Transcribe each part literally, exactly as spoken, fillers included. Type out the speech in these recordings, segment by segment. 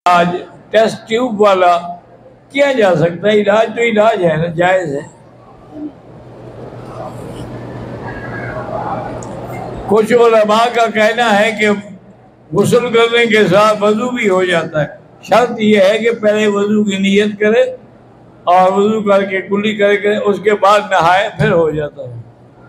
आज test tube वाला किया जा सकता है, इलाज तो इलाज है ना, जायज़ है। कुछ उलमा का कहना है कि गुस्ल करने के साथ वजू भी हो जाता है, शर्त यह है कि पहले वजू की नीयत करे और वजू करके कुल्ली करके उसके बाद नहाए, फिर हो जाता है।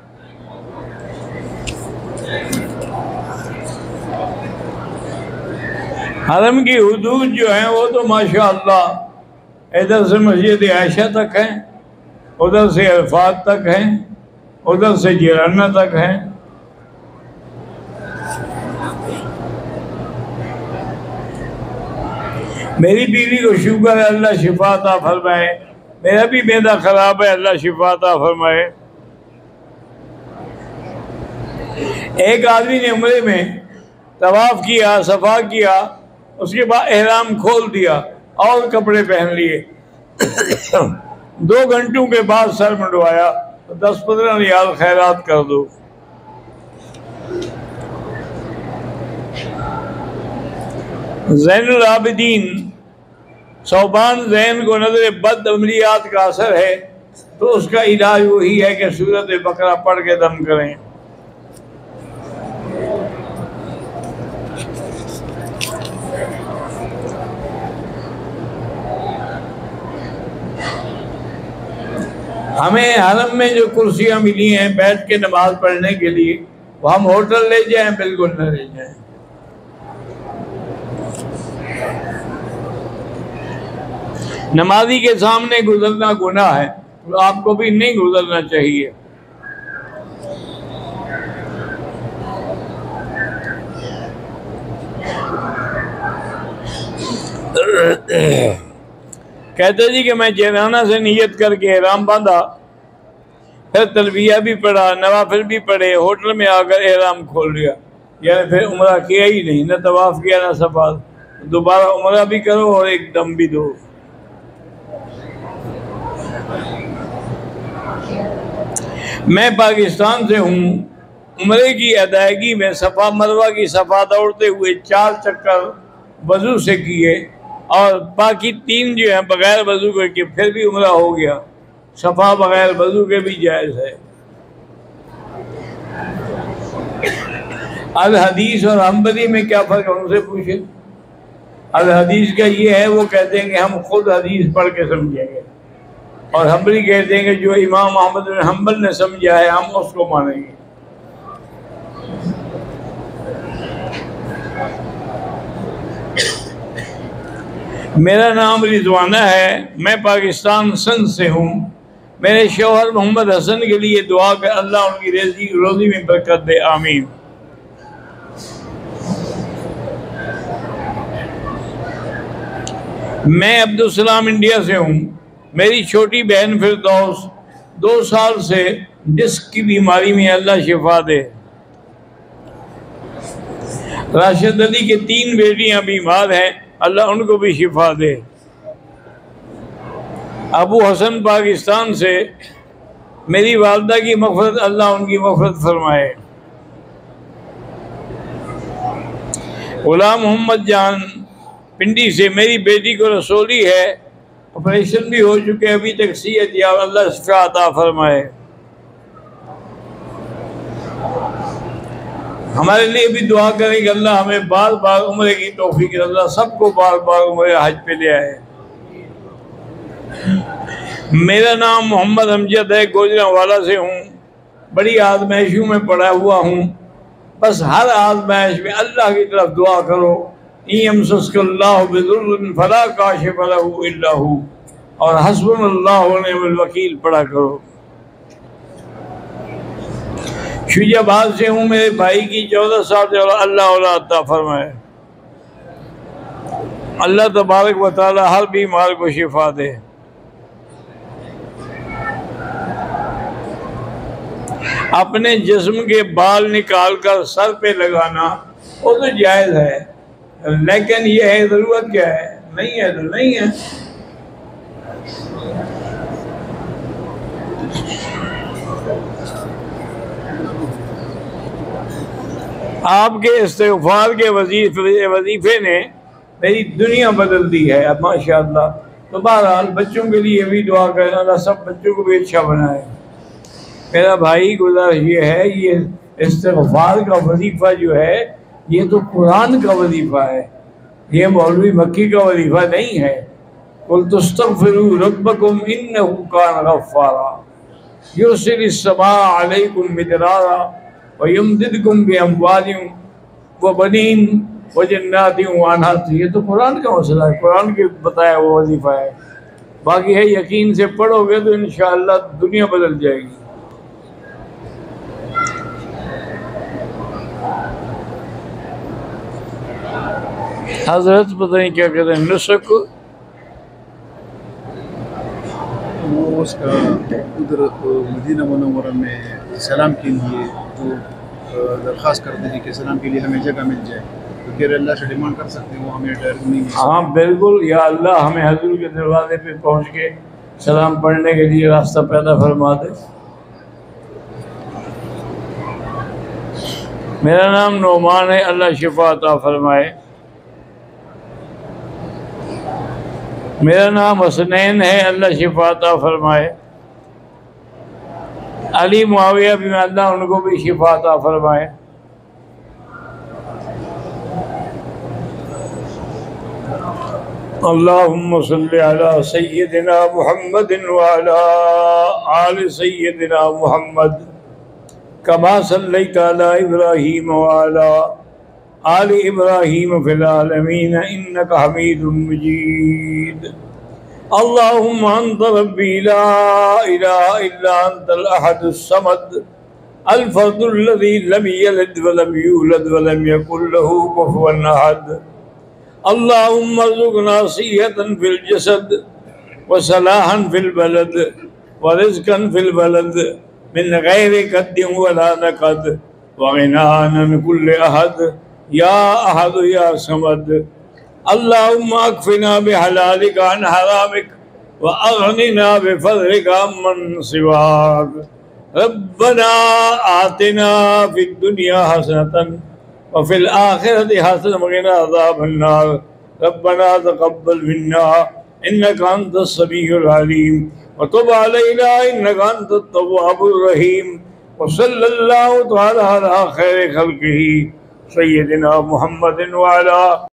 हरम की हुदूद जो है वो तो माशाअल्लाह इधर से मस्जिद आयशा तक है, उधर से अरफात तक है, उधर से जिराना तक है। मेरी बीवी को शुगर है, अल्लाह शिफा अता फरमाए। मेरा भी मैदा खराब है, अल्लाह शिफा अता फरमाए। एक आदमी ने उम्रे में तवाफ किया, सफा किया, उसके बाद एहराम खोल दिया और कपड़े पहन लिए। दो घंटों के बाद सर मुंडवाया तो दस पंद्रह रियाल खैरात कर दो। ज़ैनुल आबिदीन सौबान ज़ैन को नजर बद अमलियात का असर है तो उसका इलाज वही है कि सूरत बकरा पढ़ के दम करें। हमें हरम में जो कुर्सियां मिली हैं बैठ के नमाज पढ़ने के लिए, वो हम होटल ले जाएं? बिल्कुल न ले जाएं। नमाजी के सामने गुजरना गुनाह है, तो आपको भी नहीं गुजरना चाहिए। कहते जी कि मैं जैराना से नियत करके एहराम बांधा, फिर तलबिया भी पढ़ा, नवाफिल भी पढ़े, होटल में आकर एहराम खोल लिया, यानी फिर उम्रा किया ही नहीं, न तवाफ किया न सफा। दोबारा उम्रा भी करो और एक दम भी दो। मैं पाकिस्तान से हूँ, उम्रे की अदायगी में सफ़ा मरवा की सफ़ा दौड़ते हुए चार चक्कर वजू से किए और बाकी तीन जो है बगैर वजू के किए, फिर भी उम्रा हो गया। सफ़ा बगैर वजू के भी जायज़ है। अल हदीस और हम्बली में क्या फ़र्क है उनसे पूछे। अल हदीस का ये है, वो कहते हैं कि हम खुद हदीस पढ़ के समझेंगे, और हम्बली कहते हैं कि जो इमाम अहमद बिन हम्बल ने समझा है हम उसको मानेंगे। मेरा नाम रिजवाना है, मैं पाकिस्तान सिंध से हूँ। मेरे शौहर मोहम्मद हसन के लिए दुआ कर अल्लाह उनकी रोजी रोजी में बरकत दे, आमीन। मैं अब्दुल सलाम इंडिया से हूँ। मेरी छोटी बहन फिरदौस दो साल से डिस्क की बीमारी में, अल्लाह शिफा दे। राशिद अली के तीन बेटियां बीमार हैं, अल्लाह उनको भी शिफा दे। अबू हसन पाकिस्तान से, मेरी वालदा की मग़फ़िरत, अल्लाह उनकी मग़फ़िरत फरमाए। गुलाम मोहम्मद जान पिंडी से, मेरी बेटी को रसोली है, ऑपरेशन भी हो चुके, अभी तक सेहत या अल्लाह शिफा अता फरमाए। हमारे लिए भी दुआ करें कि अल्लाह हमें बार बार उम्रे की तौफीक, अल्लाह सबको बार बार उम्रे हज पे ले आए। मेरा नाम मोहम्मद अमजद है, गोजरावाला से हूँ। बड़ी आजमाइशों में पड़ा हुआ हूँ, बस हर आजमाइश में अल्लाह की तरफ दुआ करो। यमसस्कल्लाहु बिदुर्रिन फला काशिफ लहु इल्ला हु, और हस्बुनल्लाहु व निअमल वकील पढ़ा करो। शुजाबाद से हूँ, मेरे भाई की चौदह साल से अल्लाह औलाद अता फरमाए। अल्लाह तबारक व तआला हर बीमार को शिफा दे। अपने जिस्म के बाल निकाल कर सर पे लगाना वो तो जायज़ है, लेकिन ये है ज़रूरत क्या है? नहीं है तो नहीं है। आपके इस्तिग़फ़ार के वजीफे वजीफे ने मेरी दुनिया बदल दी है अब माशाअल्लाह। तो बहरहाल बच्चों के लिए भी दुआ करना, अल्लाह सब बच्चों को भी अच्छा बनाए। मेरा भाई गुज़ारिश ये है, ये इस्तिग़फ़ार का वजीफ़ा जो है ये तो कुरान का वजीफ़ा है, ये मौलवी मक्की का वजीफ़ा नहीं है। कुल तस्तग़फ़िरू रब्बकुम इन्नहु कान गफ़्फ़ारा युरसिलिस समाअ अलैकुम मिदरारा व युमदिदकुम बिअमवालिन व बनीन व जन्नातिन व अनहार। ये तो कुरान का मसला है, कुरान के बताया वो वजीफ़ा है। बाकी है यकीन से पढ़ोगे तो इंशाअल्लाह दुनिया बदल जाएगी। हजरत पता नहीं क्या कहते हैं, नुस्ख वो उसका उधर मदीना मुनव्वरा में सलाम के लिए तो दरख्वास्त करते हैं कि सलाम के लिए हमें जगह मिल जाए, तो फिर अल्लाह से डिमांड कर सकते हैं वो हमें डर नहीं। हाँ बिल्कुल, या अल्लाह हमें हजूर के दरवाजे पे पहुँच के सलाम पढ़ने के लिए रास्ता पैदा फरमा दे। मेरा नाम नोमान है, अल्लाह शिफा अता फरमाए। मेरा नाम हसनैन है, अल्लाह शिफा अता फरमाए। अली मुआविया भी अल्लाह उनको भी शिफा अता फरमाए। अल्लाहुम्मा सल्लि अला सय्यिदिना मुहम्मदिन व अला आलि सय्यिदिना मुहम्मद कमा सल्लैता अला इब्राहीम व अला आलि इब्राहीम फिल आलमीन इन्नका हमीदुम मजीद। अल्लाहुम्मा अंत रब्बी ला इलाहा इल्ला अंतल अहदुस समद अल फर्दुल्लज़ी लम यलिद व लम यूलद व लम यकुल लहू कुफुवन अहद। अल्लाहुम्मा अर्ज़ुक़ना सिहतन फिल जसद व सलाहन फिल बलद व रिज़्क़न फिल बलद मिन गैरि कद्दिन वला नक़द व गिनान मिन कुल्लि अहद या अहद या समद। अल्लाहुम्मा अक्फ़िना बिहलालिका अन हरामिक व अग़निना बिफ़ज़लिका अम्मन सिवाक। रब्बना आतिना फ़िद दुनिया हसनतन व फ़िल आख़िरति हसनतन व क़िना अज़ाबन्नार। रब्बना तक़ब्बल मिन्ना इन्नका अंतस समीउल अलीम व तुब अलैना इन्नका अंतत तव्वाबुर रहीम। व सल्लल्लाहु तआला अला खैरि ख़ल्क़िही सय्यिदिना मुहम्मदिन व अला